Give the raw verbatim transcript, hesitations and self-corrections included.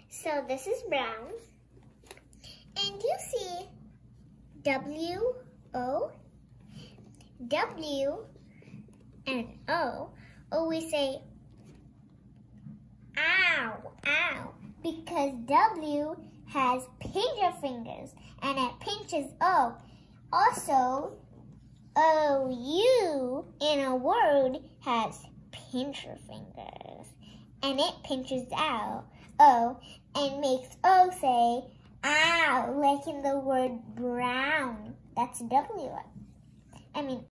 So this is brown. And you see W, O, W, and O. Always say, ow, ow, because W has pincher fingers, and it pinches O. Also, O, U in a word has pincher fingers, and it pinches out O and makes O say, ow, like in the word brown. That's W. I mean